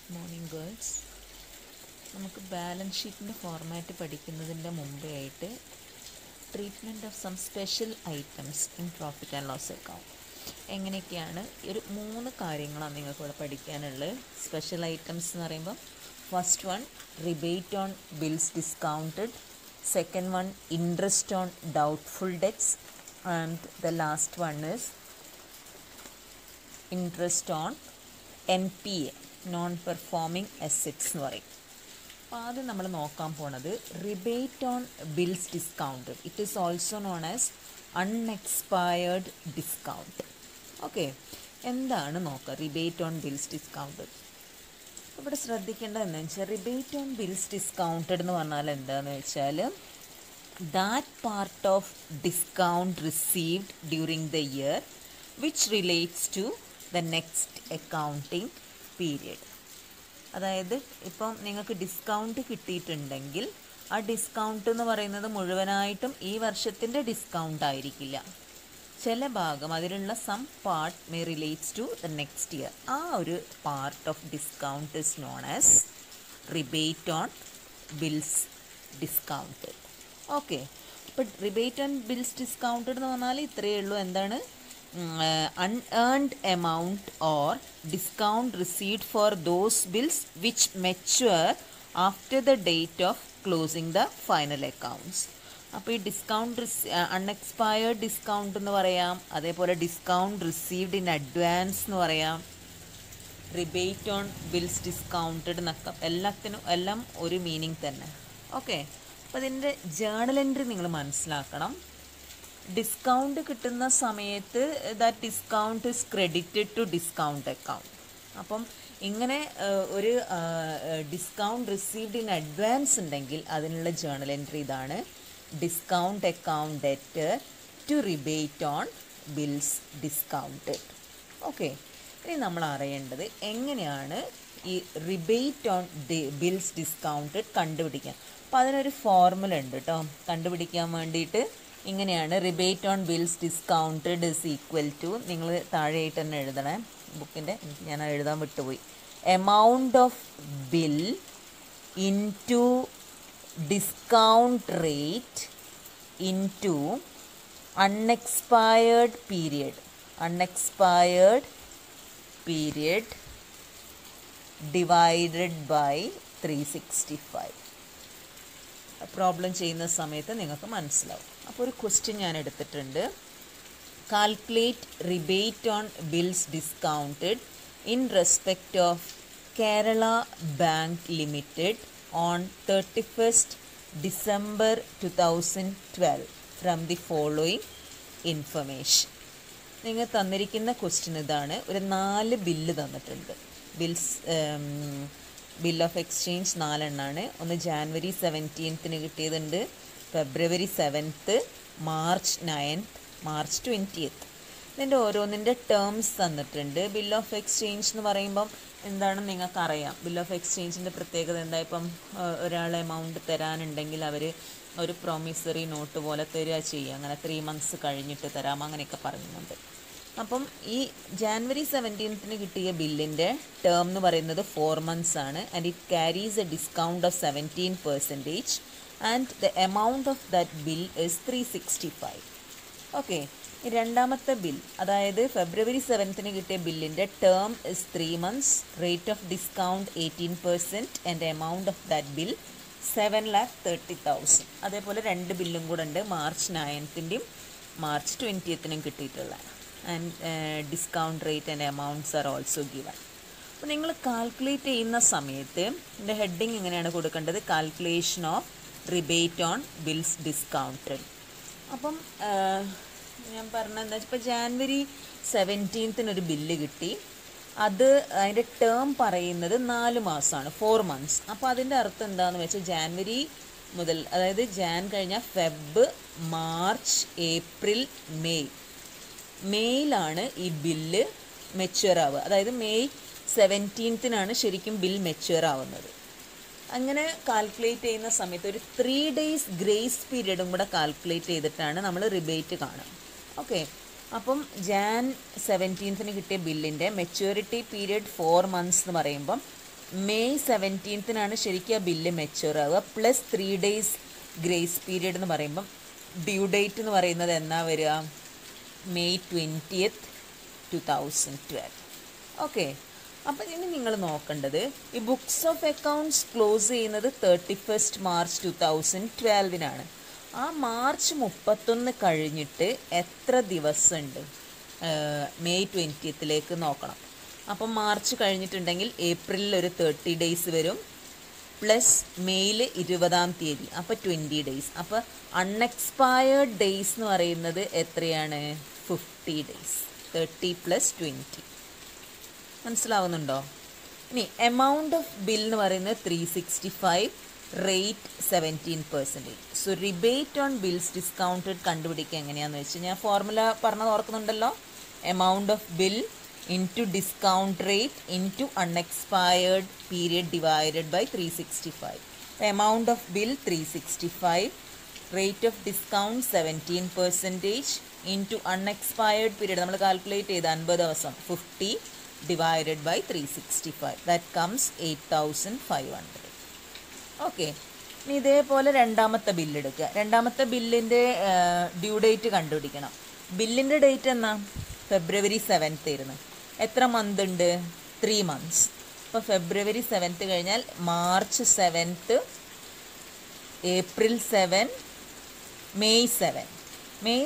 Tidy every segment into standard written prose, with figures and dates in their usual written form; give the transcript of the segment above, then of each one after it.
Morning girls. നമുക്ക് balance ഷീറ്റിൻ്റെ format പഠിക്കുന്നതിൻ്റെ മുമ്പേ ആയിട്ട് treatment of some special items in profit and loss account എങ്ങനെയൊക്കെയാണ് ഒരു 3 കാര്യങ്ങളാണ് നിങ്ങൾക്ക് ഇവിടെ പഠിക്കാനുള്ളത്. സ്പെഷ്യൽ ഐറ്റംസ് എന്ന് പറയുമ്പോൾ first one rebate on bills discounted, second one interest on doubtful debts and the last one is interest on NPA, non performing assets എന്ന് പറയും. അപ്പോൾ ആദ്യം നമ്മൾ നോക്കാൻ പോണത് rebate on bills discounted. It is also known as unexpired discount. Okay, എന്താണ് നോക്കുക rebate on bills discounted. ഇവിടെ ശ്രദ്ധിക്കേണ്ടത് എന്താണെന്ന് വെച്ചാൽ റിബേറ്റ് ഓൺ ബിൽസ് ഡിസ്കൗണ്ടഡ് എന്ന് പറഞ്ഞാൽ എന്താണെന്ന് വെച്ചാൽ that part of discount received during the year which relates to the next accounting period. അതായത് ഇപ്പം നിങ്ങൾക്ക് ഡിസ്കൗണ്ട് കിട്ടിയിട്ടുണ്ടെങ്കിൽ ആ ഡിസ്കൗണ്ട് എന്ന് പറയുന്നത് മുഴുവനായിട്ടും ഈ വർഷത്തിൻ്റെ ഡിസ്കൗണ്ട് ആയിരിക്കില്ല. ചില ഭാഗം അതിലുള്ള some part may relates to the next year. ആ ഒരു part of discount is known as rebate on bills discounted. Okay, അപ്പോൾ റിബേറ്റ് ഓൺ ബിൽസ് ഡിസ്കൗണ്ടഡ് എന്ന് പറഞ്ഞാൽ ഇത്രയേ ഉള്ളൂ. എന്താണ്? unearned amount or discount received for those bills which mature after the date of closing the final accounts. അപ്പോൾ ഈ discount unexpired discount എന്ന് പറയാം, അതേപോലെ ഡിസ്കൗണ്ട് റിസീവ്ഡ് ഇൻ അഡ്വാൻസ് എന്ന് പറയാം, റിബേറ്റ് ഓൺ ബിൽസ് ഡിസ്കൗണ്ടഡ് എന്നൊക്കെ എല്ലാം ഒരു മീനിങ് തന്നെ. ഓക്കെ, അപ്പോൾ ഇതിൻ്റെ ജേണൽ എൻട്രി നിങ്ങൾ മനസ്സിലാക്കണം. ഡിസ്കൗണ്ട് കിട്ടുന്ന സമയത്ത് that discount is credited to discount account. അപ്പം ഇങ്ങനെ ഒരു ഡിസ്കൗണ്ട് റിസീവ്ഡ് ഇൻ അഡ്വാൻസ് ഉണ്ടെങ്കിൽ അതിനുള്ള ജേണൽ എൻട്രി ഇതാണ്: discount account debtor to rebate on bills discounted. Okay, ഇനി നമ്മൾ അറിയേണ്ടത് എങ്ങനെയാണ് ഈ റിബേറ്റ് ഓൺ ബിൽസ് ഡിസ്കൗണ്ടഡ് കണ്ടുപിടിക്കാൻ. അപ്പോൾ അതിനൊരു ഫോർമുല ഉണ്ട് കേട്ടോ കണ്ടുപിടിക്കാൻ വേണ്ടിയിട്ട്. ഇങ്ങനെയാണ്: rebate on bills discounted is equal to, നിങ്ങൾ താഴെയായിട്ട് തന്നെ എഴുതണേ, ബുക്കിൻ്റെ ഞാൻ എഴുതാൻ വിട്ടുപോയി, amount of bill into discount rate into unexpired period divided by 365. Problem ചെയ്യുന്ന സമയത്ത് നിങ്ങൾക്ക് മനസ്സിലാവും. അപ്പോൾ ഒരു ക്വസ്റ്റ്യൻ ഞാൻ എടുത്തിട്ടുണ്ട്: calculate rebate on bills discounted in respect of Kerala bank limited on 31st December 2012 from the following information. നിങ്ങൾ തന്നിരിക്കുന്ന ക്വസ്റ്റ്യൻ ഇതാണ്. ഒരു 4 ബില്ല് തന്നിട്ടുണ്ട്. ബിൽ ഓഫ് എക്സ്ചേഞ്ച് 4 എണ്ണമാണ്. ഒന്ന് January 17th കിട്ടിയതുണ്ട്, February 7th, March 9th, March 20th. ഇതിൻ്റെ ഓരോന്നിൻ്റെ ടേംസ് തന്നിട്ടുണ്ട്. ബിൽ ഓഫ് എക്സ്ചേഞ്ച് എന്ന് പറയുമ്പം എന്താണെന്ന് നിങ്ങൾക്കറിയാം. ബിൽ ഓഫ് എക്സ്ചേഞ്ചിൻ്റെ പ്രത്യേകത എന്താ? ഇപ്പം ഒരാൾ എമൗണ്ട് തരാനുണ്ടെങ്കിൽ അവർ ഒരു പ്രോമിസറി നോട്ട് പോലെ തരിക ചെയ്യുക, അങ്ങനെ 3 months കഴിഞ്ഞിട്ട് തരാം, അങ്ങനെയൊക്കെ പറയുന്നുണ്ട്. അപ്പം ഈ January 17th കിട്ടിയ ബില്ലിൻ്റെ ടേം എന്ന് പറയുന്നത് 4 months ആണ്. And it carries a discount of 17% and the amount of that bill is 365. Okay, രണ്ടാമത്തെ ബിൽ, അതായത് February 7th കിട്ടിയ ബില്ലിൻ്റെ term is 3 months, rate of discount 18% and amount of that bill 7,30,000. അതേപോലെ 2 ബില്ലും കൂടെ ഉണ്ട്, March 9th March 20th കിട്ടിയിട്ടുള്ള. And discount rate and amounts are also given. അപ്പോൾ നിങ്ങൾ കാൽക്കുലേറ്റ് ചെയ്യുന്ന സമയത്ത് ഇതിൻ്റെ ഹെഡിങ് ഇങ്ങനെയാണ് കൊടുക്കേണ്ടത്: calculation of rebate on bills discounted. അപ്പം ഞാൻ പറഞ്ഞത് എന്താ വെച്ചാൽ ഇപ്പോൾ January 17th ഒരു ബില്ല് കിട്ടി. അതിൻ്റെ ടേം പറയുന്നത് 4 മാസമാണ്, 4 months. അപ്പോൾ അതിൻ്റെ അർത്ഥം എന്താണെന്ന് വെച്ചാൽ ജാനുവരി മുതൽ, അതായത് ജാൻ കഴിഞ്ഞാൽ ഫെബ്, മാർച്ച്, ഏപ്രിൽ, മെയ്യിലാണ് ഈ ബില്ല് മെച്യൂർ ആവുക. അതായത് May 17th ശരിക്കും ബിൽ മെച്യൂർ ആവുന്നത്. അങ്ങനെ കാൽക്കുലേറ്റ് ചെയ്യുന്ന സമയത്ത് ഒരു 3 days ഗ്രേസ് പീരീഡും കൂടെ കാൽക്കുലേറ്റ് ചെയ്തിട്ടാണ് നമ്മൾ റിബേറ്റ് കാണുക. ഓക്കെ, അപ്പം Jan 17th കിട്ടിയ ബില്ലിൻ്റെ മെച്യൂരിറ്റി പീരീഡ് 4 months എന്ന് പറയുമ്പം മെയ് 17 ശരിക്കും ആ ബില്ല് മെച്യൂർ ആവുക. പ്ലസ് 3 days ഗ്രേസ് പീരീഡ് എന്ന് പറയുമ്പം ഡ്യൂ ഡേറ്റ് എന്ന് പറയുന്നത് എന്നാ വരിക? May 20th 2012. ഓക്കെ, അപ്പം ഇനി നിങ്ങൾ നോക്കേണ്ടത് ഈ ബുക്സ് ഓഫ് അക്കൗണ്ട്സ് ക്ലോസ് ചെയ്യുന്നത് 31st March 2012 ആ മാർച്ച് 31 കഴിഞ്ഞിട്ട് എത്ര ദിവസമുണ്ട് മെയ് 20th നോക്കണം. അപ്പം മാർച്ച് കഴിഞ്ഞിട്ടുണ്ടെങ്കിൽ ഏപ്രിലിൽ ഒരു 30 days വരും, പ്ലസ് മെയ്യിൽ 20 അപ്പോൾ 20 days. അപ്പോൾ അൺഎക്സ്പയർഡ് ഡേയ്സ് എന്ന് പറയുന്നത് എത്രയാണ്? 50 days. 30 + 20. മനസ്സിലാവുന്നുണ്ടോ? ഇനി എമൗണ്ട് ഓഫ് ബിൽ എന്ന് പറയുന്നത് 365, rate 17%. So rebate on bills discounted കണ്ടുപിടിക്കുക എങ്ങനെയാണെന്ന് വെച്ച് ഞാൻ ഫോർമുല പറഞ്ഞത് ഓർക്കുന്നുണ്ടല്ലോ. Amount of bill into discount rate into unexpired period divided by 365. The amount of bill 365, rate of discount 17% into unexpired period നമ്മൾ calculate ചെയ്ത് 50 ദിവസം 50 divided by 365. That comes 8500. Okay, ഇനി ഇതേപോലെ രണ്ടാമത്തെ ബില്ല് എടുക്കുക. രണ്ടാമത്തെ ബില്ലിൻ്റെ ഡ്യൂ ഡേറ്റ് കണ്ടുപിടിക്കണം. ബില്ലിൻ്റെ ഡേറ്റ് എന്നാ? February 7th ആയിരുന്നു. എത്ര മന്ത് ഉണ്ട്? 3 months. അപ്പോൾ February 7th കഴിഞ്ഞാൽ March 7th, April 7, May 7. May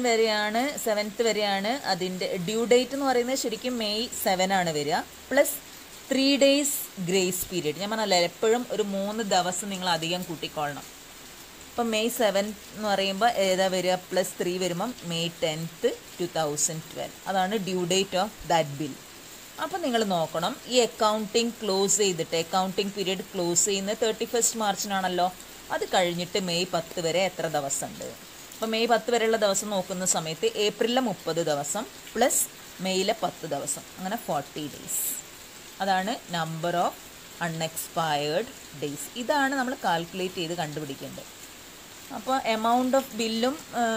7th വരെയാണ് അതിൻ്റെ ഡ്യൂ ഡേറ്റ് എന്ന് പറയുന്നത്. ശരിക്കും May 7 വരിക, പ്ലസ് 3 days ഗ്രേസ് പീരീഡ്. ഞാൻ പറഞ്ഞല്ലോ എപ്പോഴും ഒരു 3 ദിവസം നിങ്ങൾ അധികം കൂട്ടിക്കൊള്ളണം. അപ്പം May 7 എന്ന് പറയുമ്പോൾ ഏതാ വരിക? പ്ലസ് 3 വരുമ്പം May 10th 2012. അതാണ് due date of that bill. അപ്പം നിങ്ങൾ നോക്കണം, ഈ അക്കൗണ്ടിങ് ക്ലോസ് ചെയ്തിട്ട് അക്കൗണ്ടിങ് പീരീഡ് ക്ലോസ് ചെയ്യുന്നത് 31st March അത് കഴിഞ്ഞിട്ട് May 10 വരെ എത്ര ദിവസമുണ്ട്? അപ്പോൾ May 10 വരെയുള്ള ദിവസം നോക്കുന്ന സമയത്ത് ഏപ്രിലിലെ 30 ദിവസം പ്ലസ് മെയ്യിലെ 10 ദിവസം, അങ്ങനെ 40 days. അതാണ് നമ്പർ ഓഫ് അൺഎക്സ്പയർഡ് ഡേയ്സ്. ഇതാണ് നമ്മൾ കാൽക്കുലേറ്റ് ചെയ്ത് കണ്ടുപിടിക്കേണ്ടത്. അപ്പോൾ എമൗണ്ട് ഓഫ് ബില്ലും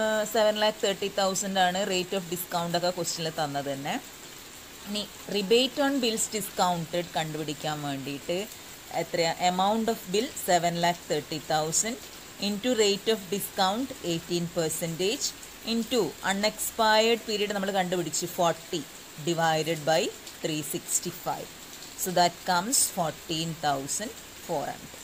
7,30,000 റേറ്റ് ഓഫ് ഡിസ്കൗണ്ട് ഒക്കെ ക്വസ്റ്റ്യനിൽ തന്നത് തന്നെ. ഇനി റിബേറ്റ് ഓൺ ബിൽസ് ഡിസ്കൗണ്ടഡ് കണ്ടുപിടിക്കാൻ വേണ്ടിയിട്ട് എത്രയാ? Amount of bill 7,30,000 into rate of discount 18% into unexpired period നമ്മൾ കണ്ടുപിടിച്ച് 40 divided by 365. So that comes 14,400.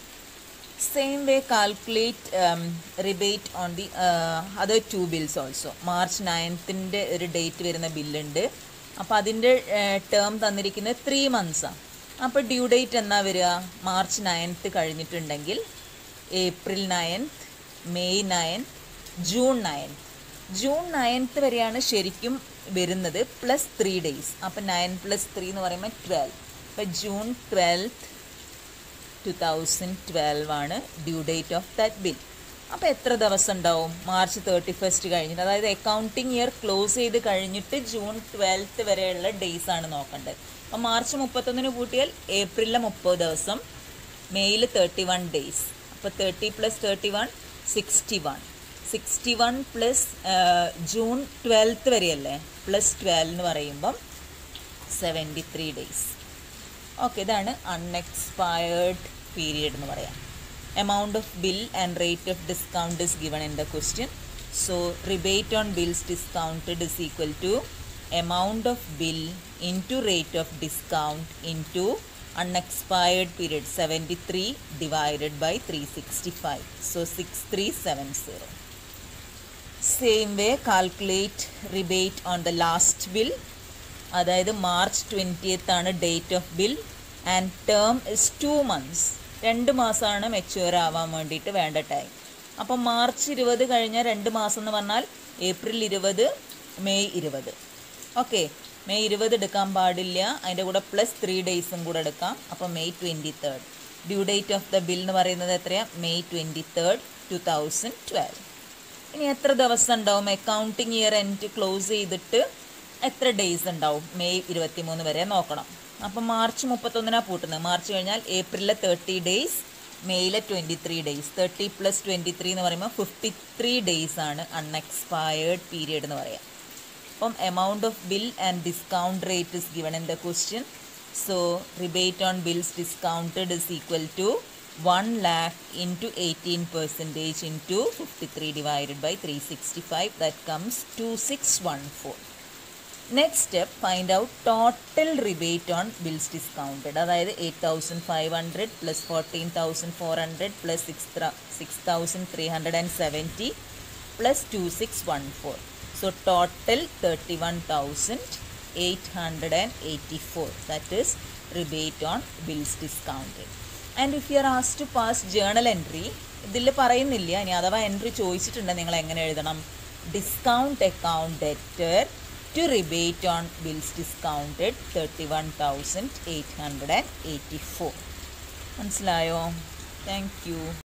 Same way calculate rebate on the other 2 bills also. March 9th ഒരു ഡേറ്റ് വരുന്ന ബില്ലുണ്ട്. അപ്പോൾ അതിൻ്റെ term തന്നിരിക്കുന്നത് 3 months. അപ്പോൾ ഡ്യൂ ഡേറ്റ് എന്നാ വരിക? March 9th കഴിഞ്ഞിട്ടുണ്ടെങ്കിൽ April 9th, May 9th, June 9th. June 9th വരെയാണ് ശരിക്കും വരുന്നത്, പ്ലസ് 3 days. അപ്പോൾ 9 + 3 എന്ന് പറയുമ്പോൾ 12. അപ്പോൾ June 12th 2012 due date of that bill. അപ്പോൾ എത്ര ദിവസം ഉണ്ടാവും? March 31st കഴിഞ്ഞിട്ട്, അതായത് അക്കൗണ്ടിങ് ഇയർ ക്ലോസ് ചെയ്ത് കഴിഞ്ഞിട്ട് June 12th വരെയുള്ള ഡേയ്സ് ആണ് നോക്കേണ്ടത്. അപ്പോൾ March 31 കൂട്ടിയാൽ ഏപ്രിലിലെ 30 ദിവസം, മെയ്യിൽ 31 days. അപ്പോൾ 30 + 31 61. 61 പ്ലസ് June 12th വരെയല്ലേ, പ്ലസ് 12 എന്ന് പറയുമ്പം 73 days. ഓക്കെ, ഇതാണ് അൺഎക്സ്പയർഡ് പീരിയഡ് എന്ന് പറയാം. Amount of bill and rate of discount is given in the question. So rebate on bills discounted is equal to amount of bill into rate of discount into unexpired period 73 divided by 365. So 6370. Same way calculate rebate on the last bill. അതായത് March 20th ആണ് date of bill and term is 2 months. 2 മാസമാണ് mature ആവാൻ വേണ്ടിയിട്ട് വേണ്ട time. അപ്പോൾ March 20 കഴിഞ്ഞാൽ 2 മാസം എന്ന് പറഞ്ഞാൽ April 20, May 20. ഓക്കെ, May 20 എടുക്കാൻ പാടില്ല, അതിൻ്റെ കൂടെ പ്ലസ് 3 days കൂടെ എടുക്കാം. അപ്പോൾ May 23rd. Due date of the bill എന്ന് പറയുന്നത് എത്രയാണ്? May 23rd 2012. ഇനി എത്ര ദിവസം ഉണ്ടാവും? അക്കൗണ്ടിങ് ഇയർ എൻഡ് ക്ലോസ് ചെയ്തിട്ട് എത്ര ഡേയ്സ് ഉണ്ടാവും? May 23 വരെ നോക്കണം. അപ്പോൾ March 31 പൂട്ടുന്നത്. മാർച്ച് കഴിഞ്ഞാൽ ഏപ്രിലിലെ 30 days, മെയ്യിലെ 23 days. 30 + 23 എന്ന് പറയുമ്പോൾ 53 days ആണ് അൺഎക്സ്പയർഡ് പീരിയഡ് എന്ന് പറയാം. അപ്പം amount of bill and discount rate is given in the question. So rebate on bills discounted is equal to 1 lakh into 18% into 53 divided by 365. That comes 2614. Next step, find out total rebate on bills discounted. അതായത് 8,500 plus 14,400 plus 6,370 plus 2614. So total 31,884. That is rebate on bills discounted. And if you are asked to pass journal entry, ഇതിൽ പറയുന്നില്ല, ഇനി അഥവാ entry ചോദിച്ചിട്ടുണ്ട് നിങ്ങൾ എങ്ങനെ എഴുതണം? Discount account debtor to rebate on bills discounted 31,884. മനസ്സിലായോ? Thank you.